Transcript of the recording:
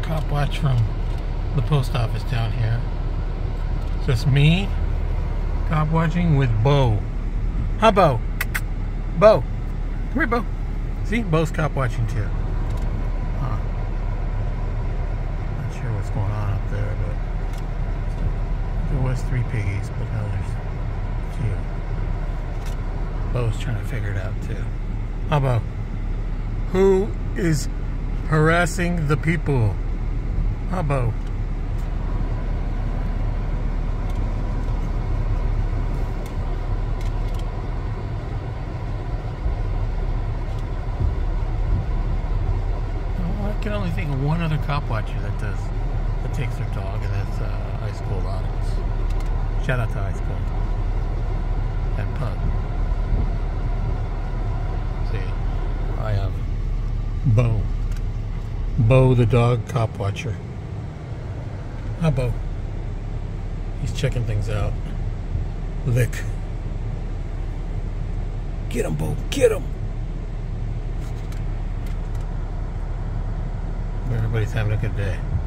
cop watch from the post office down here. Just me cop watching with Beau. Huh, Beau? Beau. Come here, Beau. See, Beau's cop watching too. Huh. Not sure what's going on up there, but there was 3 piggies, but now there's 2. Beau's trying to figure it out too. Huh, Beau? Who is harassing the people? Huh, Beau? I can only think of one other cop watcher that takes their dog, and that's high school audience. Shout out to high school and Pug. See, I have Beau. Beau the dog cop watcher. Hi, Beau. He's checking things out. Lick. Get him, Beau. Get him. Everybody's having a good day.